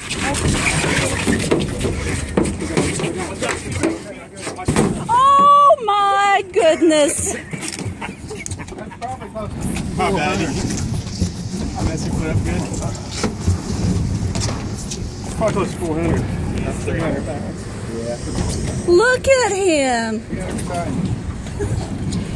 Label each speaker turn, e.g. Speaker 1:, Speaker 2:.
Speaker 1: Oh my goodness!
Speaker 2: My bad. I messed it up good. Probably close to 400. That's 300 pounds. Yeah.
Speaker 1: Look at him!